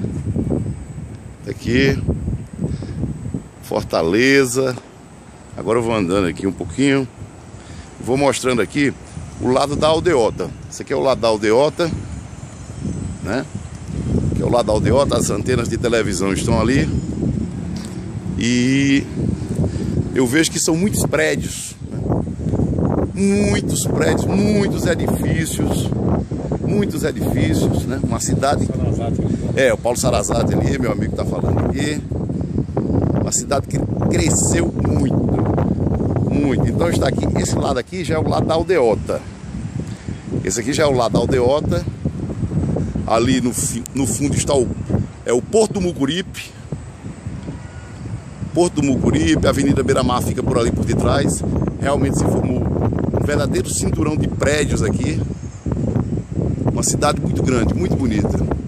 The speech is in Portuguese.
Aqui, Fortaleza. Agora eu vou andando aqui um pouquinho. Vou mostrando aqui o lado da aldeota. Esse aqui é o lado da aldeota, né? Que é o lado da aldeota. As antenas de televisão estão ali. E eu vejo que são muitos prédios, né? Muitos prédios, muitos edifícios. Muitos edifícios, né? Uma cidade... É, o Paulo Sarazate ali, meu amigo tá falando aqui. Uma cidade que cresceu muito. Muito. Então está aqui, esse lado aqui já é o lado da aldeota. Esse aqui já é o lado da aldeota. Ali no fundo está o Porto do Mucuripe. Porto do Mucuripe, a Avenida Beira-Mar fica por ali por detrás. Realmente se formou um verdadeiro cinturão de prédios aqui. Uma cidade muito grande, muito bonita.